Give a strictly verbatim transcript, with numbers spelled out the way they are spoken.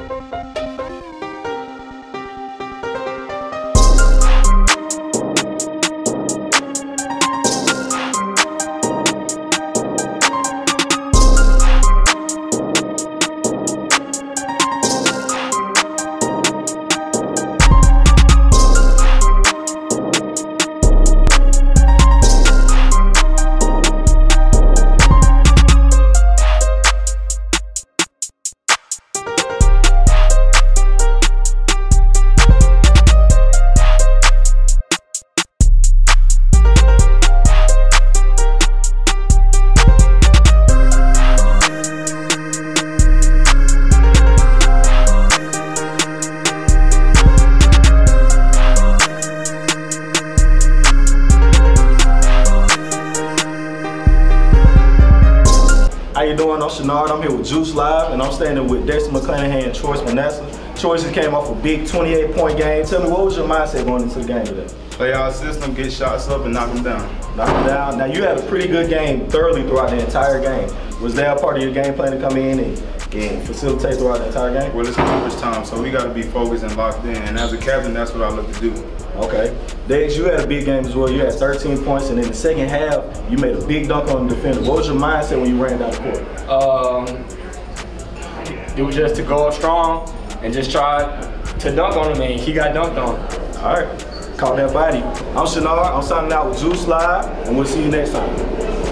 How you doing? I'm Shenard. I'm here with Juice Live, and I'm standing with Dexter McClanahan and Choice Manasseh. Choice just came off a big twenty-eight point game. Tell me, what was your mindset going into the game today? Play our system, get shots up, and knock them down. Knock them down. Now, you had a pretty good game thoroughly throughout the entire game. Was there a part of your game plan to come in and, and facilitate throughout the entire game? Well, it's garbage time, so we got to be focused and locked in. And as a captain, that's what I look to do. Okay. Dex, you had a big game as well. You had thirteen points, and in the second half, you made a big dunk on the defender. What was your mindset when you ran down the court? Um, it was just to go up strong and just try to dunk on him, and he got dunked on. All right. Caught that body. I'm Shenard. I'm signing out with Juice Live, and we'll see you next time.